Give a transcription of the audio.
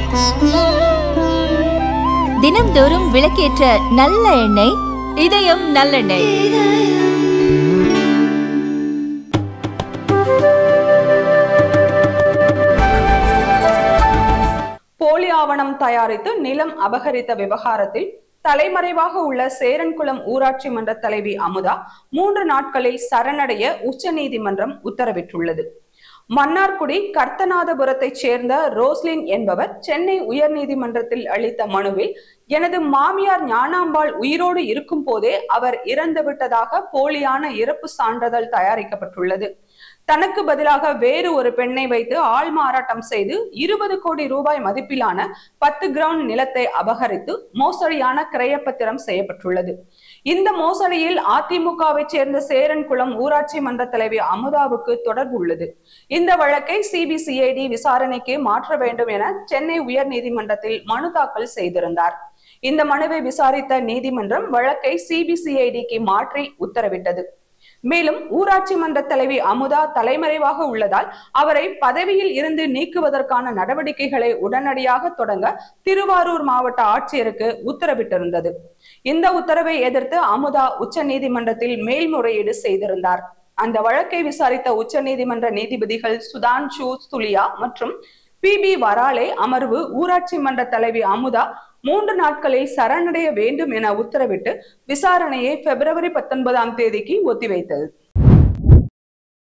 தினம்தோறும் விளக்கேற்ற நல்ல எண்ணெய் இதயம் நல்லெண்ணெய். போலி ஆவணம் தயாரித்து நிலம் அபகரித்த விவகாரத்தில் தலைமறைவாக உள்ள சேரன்குளம் ஊராட்சி மன்ற தலைவி அமுதா 3 நாட்களில் சரணடைய உச்சநீதிமன்றம் உத்தரவிட்டுள்ளது. மன்னார்குடி கர்த்தநாதபுரத்தைச் சேர்ந்த ரோஸ்லின் என்பவர் சென்னை உயர்நீதிமன்றத்தில் அளித்த மனுவில், எனது மாமியார் ஞானாம்பாள் உயிரோடு இருக்கும் போதே அவர் இறந்து விட்டதாக போலியான இறப்பு சான்றிதழ் தயாரிக்கப்பட்டுள்ளது. தனக்கு பதிலாக வேறு ஒரு பெண்ணை வைத்து ஆள் மாறாட்டம் செய்து 20 கோடி ரூபாய் மதிப்பிலான 10 கிரவுண்ட் நிலத்தை அபகரித்து மோசடியான கிரயப்பத்திரம் செய்யப்பட்டுள்ளது. இந்த மோசடியில் அதிமுகவை சேர்ந்த சேரன்குளம் ஊராட்சி மன்ற தலைவி அமுதாவுக்கு தொடர்பு உள்ளது. இந்த வழக்கை சிபிசிஐடி விசாரணைக்கு மாற்ற வேண்டும் என சென்னை உயர் நீதிமன்றத்தில் மனு தாக்கல் செய்திருந்தார். இந்த மனுவை விசாரித்த நீதிமன்றம் வழக்கை சிபிசிஐடிக்கு மாற்றி உத்தரவிட்டது. மேலும் ஊராட்சி மன்ற தலைவி அமுதா தலைமறைவாக உள்ளதால் அவரை பதவியில் இருந்து நீக்குவதற்கான நடவடிக்கைகளை உடனடியாக தொடங்க திருவாரூர் மாவட்ட ஆட்சியருக்கு உத்தரவிட்டிருந்தது. இந்த உத்தரவை எதிர்த்து அமுதா உச்ச நீதிமன்றத்தில் மேல்முறையீடு செய்திருந்தார். அந்த வழக்கை விசாரித்த உச்ச நீதிமன்ற நீதிபதிகள் சுதான்ஷு துலியா மற்றும் பி வராலே அமர்வு ஊராட்சி மன்ற தலைவி அமுதா 3 நாட்களில் சரணடைய வேண்டும் என உத்தரவிட்டு விசாரணையை February 19 ஒத்திவைத்தது.